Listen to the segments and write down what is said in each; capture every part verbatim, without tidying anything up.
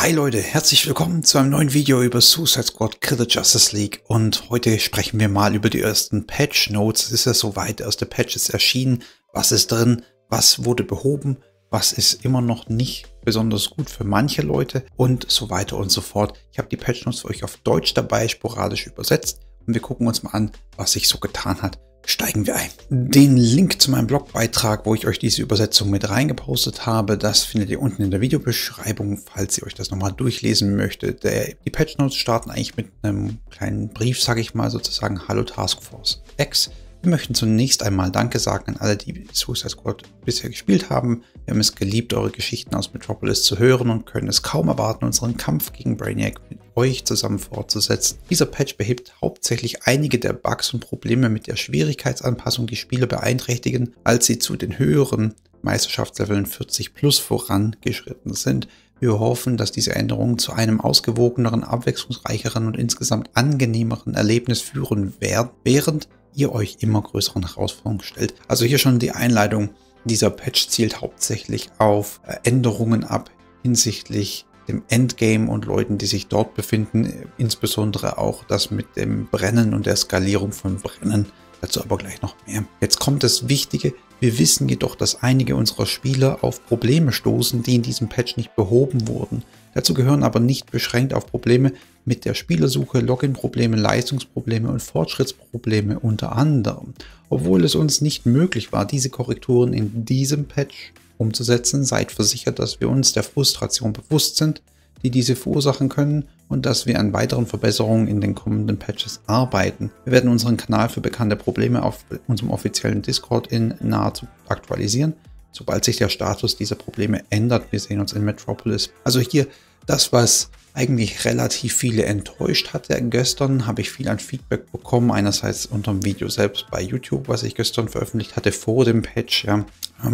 Hi Leute, herzlich willkommen zu einem neuen Video über Suicide Squad Kill the Justice League und heute sprechen wir mal über die ersten Patch Notes. Es ist ja soweit, der erste Patch ist erschienen. Was ist drin? Was wurde behoben? Was ist immer noch nicht besonders gut für manche Leute? Und so weiter und so fort. Ich habe die Patch Notes für euch auf Deutsch dabei, sporadisch übersetzt und wir gucken uns mal an, was sich so getan hat. Steigen wir ein. Den Link zu meinem Blogbeitrag, wo ich euch diese Übersetzung mit reingepostet habe, das findet ihr unten in der Videobeschreibung, falls ihr euch das nochmal durchlesen möchtet. Der, die Patch Notes starten eigentlich mit einem kleinen Brief, sage ich mal sozusagen, Hallo Task Force X. Wir möchten zunächst einmal Danke sagen an alle, die Suicide Squad bisher gespielt haben. Wir haben es geliebt, eure Geschichten aus Metropolis zu hören und können es kaum erwarten, unseren Kampf gegen Brainiac mit euch zusammen fortzusetzen. Dieser Patch behebt hauptsächlich einige der Bugs und Probleme mit der Schwierigkeitsanpassung, die Spieler beeinträchtigen, als sie zu den höheren Meisterschaftsleveln vierzig plus vorangeschritten sind. Wir hoffen, dass diese Änderungen zu einem ausgewogeneren, abwechslungsreicheren und insgesamt angenehmeren Erlebnis führen werden, während ihr euch immer größeren Herausforderungen stellt. Also hier schon die Einleitung. Dieser Patch zielt hauptsächlich auf Änderungen ab hinsichtlich dem Endgame und Leuten, die sich dort befinden. Insbesondere auch das mit dem Brennen und der Skalierung von Brennen. Dazu aber gleich noch mehr. Jetzt kommt das Wichtige. Wir wissen jedoch, dass einige unserer Spieler auf Probleme stoßen, die in diesem Patch nicht behoben wurden. Dazu gehören aber nicht beschränkt auf Probleme mit der Spielersuche, Login-Probleme, Leistungsprobleme und Fortschrittsprobleme unter anderem. Obwohl es uns nicht möglich war, diese Korrekturen in diesem Patch umzusetzen, seid versichert, dass wir uns der Frustration bewusst sind, die diese verursachen können und dass wir an weiteren Verbesserungen in den kommenden Patches arbeiten. Wir werden unseren Kanal für bekannte Probleme auf unserem offiziellen Discord in nahezu aktualisieren, sobald sich der Status dieser Probleme ändert. Wir sehen uns in Metropolis. Also hier das, was eigentlich relativ viele enttäuscht hatte. Gestern habe ich viel an Feedback bekommen, einerseits unter dem Video selbst bei YouTube, was ich gestern veröffentlicht hatte vor dem Patch, ja,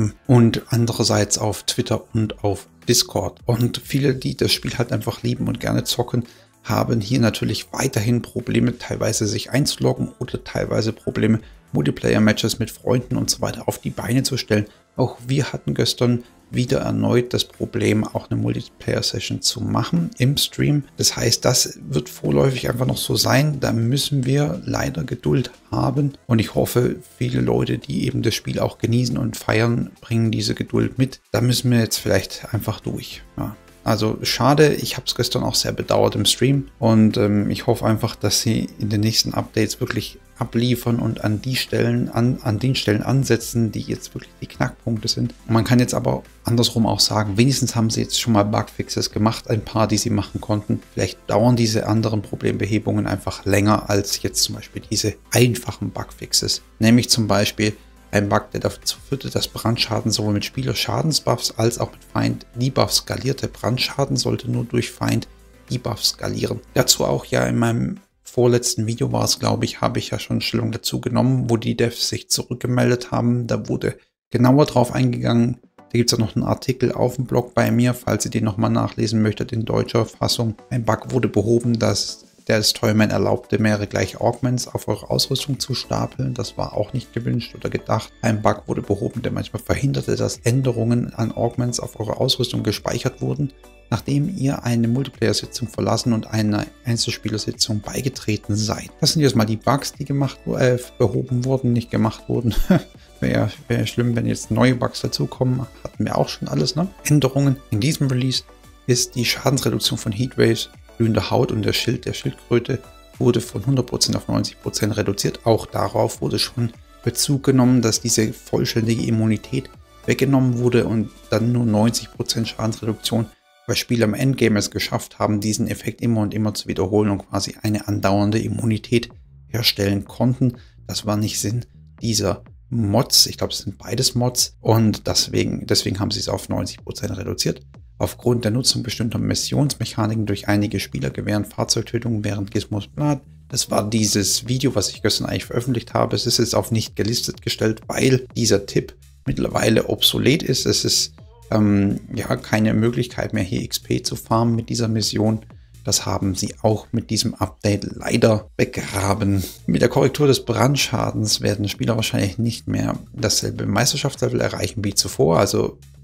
und andererseits auf Twitter und auf Discord. Und viele, die das Spiel halt einfach lieben und gerne zocken, haben hier natürlich weiterhin Probleme, teilweise sich einzuloggen oder teilweise Probleme, Multiplayer-Matches mit Freunden und so weiter auf die Beine zu stellen. Auch wir hatten gestern wieder erneut das Problem, auch eine Multiplayer-Session zu machen im Stream. Das heißt, das wird vorläufig einfach noch so sein. Da müssen wir leider Geduld haben. Und ich hoffe, viele Leute, die eben das Spiel auch genießen und feiern, bringen diese Geduld mit. Da müssen wir jetzt vielleicht einfach durch. Ja. Also schade, ich habe es gestern auch sehr bedauert im Stream und ähm, ich hoffe einfach, dass sie in den nächsten Updates wirklich abliefern und an die Stellen an, an den Stellen ansetzen, die jetzt wirklich die Knackpunkte sind. Man kann jetzt aber andersrum auch sagen, wenigstens haben sie jetzt schon mal Bugfixes gemacht, ein paar, die sie machen konnten. Vielleicht dauern diese anderen Problembehebungen einfach länger als jetzt zum Beispiel diese einfachen Bugfixes. Nämlich zum Beispiel ein Bug, der dazu führte, dass Brandschaden sowohl mit Spieler-Schadensbuffs als auch mit Feind-Debuffs skalierte. Brandschaden sollte nur durch Feind-Debuffs skalieren. Dazu auch ja in meinem vorletzten Video war es, glaube ich, habe ich ja schon Stellung dazu genommen, wo die Devs sich zurückgemeldet haben. Da wurde genauer drauf eingegangen. Da gibt es ja noch einen Artikel auf dem Blog bei mir, falls ihr den nochmal nachlesen möchtet in deutscher Fassung. Ein Bug wurde behoben, dass der Destroyerman erlaubte, mehrere gleiche Augments auf eure Ausrüstung zu stapeln. Das war auch nicht gewünscht oder gedacht. Ein Bug wurde behoben, der manchmal verhinderte, dass Änderungen an Augments auf eure Ausrüstung gespeichert wurden, nachdem ihr eine Multiplayer-Sitzung verlassen und einer Einzelspielersitzung beigetreten seid. Das sind jetzt mal die Bugs, die gemacht, äh, behoben wurden, nicht gemacht wurden. Wäre wär schlimm, wenn jetzt neue Bugs dazukommen. Hatten wir auch schon alles, ne? Änderungen in diesem Release ist die Schadensreduktion von Heatwaves, glühender Haut und der Schild der Schildkröte wurde von hundert Prozent auf neunzig Prozent reduziert. Auch darauf wurde schon Bezug genommen, dass diese vollständige Immunität weggenommen wurde und dann nur neunzig Prozent Schadensreduktion, weil Spieler im Endgame es geschafft haben, diesen Effekt immer und immer zu wiederholen und quasi eine andauernde Immunität herstellen konnten. Das war nicht Sinn dieser Mods. Ich glaube, es sind beides Mods und deswegen, deswegen haben sie es auf neunzig Prozent reduziert. Aufgrund der Nutzung bestimmter Missionsmechaniken durch einige Spieler gewähren Fahrzeugtötungen während Gizmos Blood. Das war dieses Video, was ich gestern eigentlich veröffentlicht habe. Es ist jetzt auf nicht gelistet gestellt, weil dieser Tipp mittlerweile obsolet ist. Es ist ähm, ja keine Möglichkeit mehr, hier X P zu farmen mit dieser Mission. Das haben sie auch mit diesem Update leider begraben. Mit der Korrektur des Brandschadens werden Spieler wahrscheinlich nicht mehr dasselbe Meisterschaftslevel erreichen wie zuvor. Also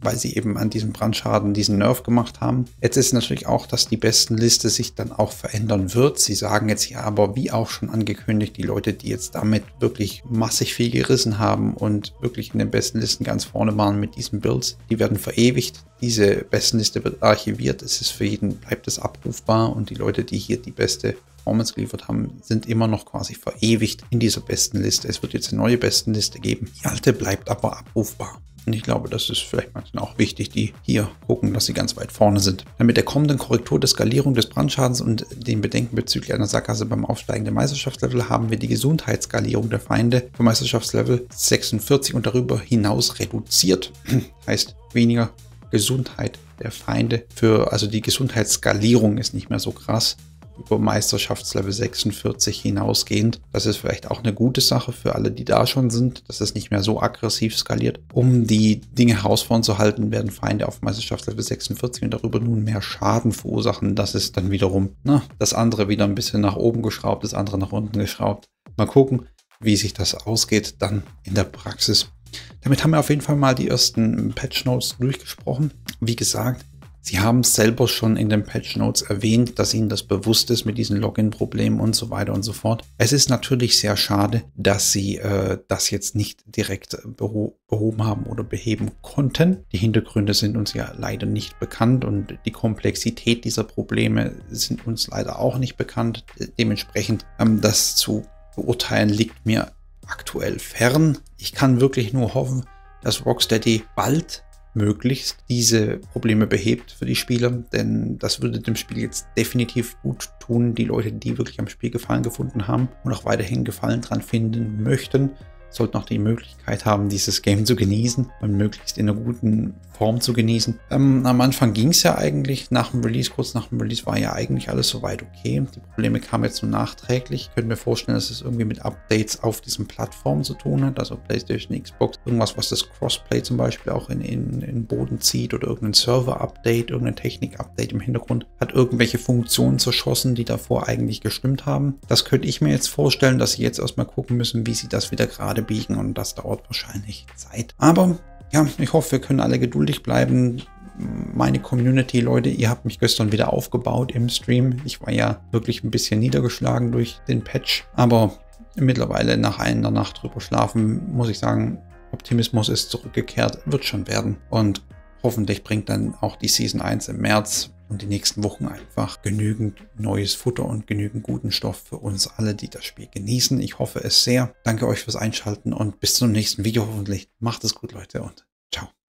weil sie eben an diesem Brandschaden diesen Nerf gemacht haben. Jetzt ist natürlich auch, dass die Bestenliste sich dann auch verändern wird. Sie sagen jetzt ja, aber wie auch schon angekündigt, die Leute, die jetzt damit wirklich massig viel gerissen haben und wirklich in den Bestenlisten ganz vorne waren mit diesen Builds, die werden verewigt. Diese Bestenliste wird archiviert. Es ist für jeden, bleibt es abrufbar und die Leute, die hier die beste Performance geliefert haben, sind immer noch quasi verewigt in dieser Bestenliste. Es wird jetzt eine neue Bestenliste geben. Die alte bleibt aber abrufbar. Und ich glaube, das ist vielleicht manchmal auch wichtig, die hier gucken, dass sie ganz weit vorne sind. Dann mit der kommenden Korrektur der Skalierung des Brandschadens und den Bedenken bezüglich einer Sackgasse beim Aufsteigen der Meisterschaftslevel haben wir die Gesundheitsskalierung der Feinde für Meisterschaftslevel sechsundvierzig und darüber hinaus reduziert. Heißt weniger Gesundheit der Feinde für, also die Gesundheitsskalierung ist nicht mehr so krass über Meisterschaftslevel sechsundvierzig hinausgehend. Das ist vielleicht auch eine gute Sache für alle, die da schon sind, dass es nicht mehr so aggressiv skaliert. Um die Dinge herausfordern zu halten, werden Feinde auf Meisterschaftslevel sechsundvierzig und darüber nun mehr Schaden verursachen. Das ist dann wiederum, na, das andere wieder ein bisschen nach oben geschraubt, das andere nach unten geschraubt. Mal gucken, wie sich das ausgeht dann in der Praxis. Damit haben wir auf jeden Fall mal die ersten Patch Notes durchgesprochen. Wie gesagt, Sie haben es selber schon in den Patch Notes erwähnt, dass Ihnen das bewusst ist mit diesen Login-Problemen und so weiter und so fort. Es ist natürlich sehr schade, dass Sie äh, das jetzt nicht direkt beho behoben haben oder beheben konnten. Die Hintergründe sind uns ja leider nicht bekannt und die Komplexität dieser Probleme sind uns leider auch nicht bekannt. Dementsprechend ähm, das zu beurteilen liegt mir aktuell fern. Ich kann wirklich nur hoffen, dass Rocksteady bald möglichst diese Probleme behebt für die Spieler, denn das würde dem Spiel jetzt definitiv gut tun. Die Leute, die wirklich am Spiel Gefallen gefunden haben und auch weiterhin Gefallen dran finden möchten, sollten auch die Möglichkeit haben, dieses Game zu genießen und möglichst in einer guten Form zu genießen. Ähm, am Anfang ging es ja eigentlich, nach dem Release, kurz nach dem Release war ja eigentlich alles soweit okay. Die Probleme kamen jetzt nur nachträglich. Ich könnte mir vorstellen, dass es irgendwie mit Updates auf diesen Plattformen zu tun hat, also PlayStation, Xbox, irgendwas, was das Crossplay zum Beispiel auch in, in, in den Boden zieht oder irgendein Server-Update, irgendein Technik-Update im Hintergrund, hat irgendwelche Funktionen zerschossen, die davor eigentlich gestimmt haben. Das könnte ich mir jetzt vorstellen, dass sie jetzt erstmal gucken müssen, wie sie das wieder gerade biegen und das dauert wahrscheinlich Zeit. Aber ja, ich hoffe, wir können alle geduldig bleiben. Meine Community, Leute, ihr habt mich gestern wieder aufgebaut im Stream. Ich war ja wirklich ein bisschen niedergeschlagen durch den Patch, aber mittlerweile nach einer Nacht drüber schlafen, muss ich sagen, Optimismus ist zurückgekehrt, wird schon werden und hoffentlich bringt dann auch die Season eins im März und die nächsten Wochen einfach genügend neues Futter und genügend guten Stoff für uns alle, die das Spiel genießen. Ich hoffe es sehr. Danke euch fürs Einschalten und bis zum nächsten Video hoffentlich. Macht es gut, Leute, und ciao.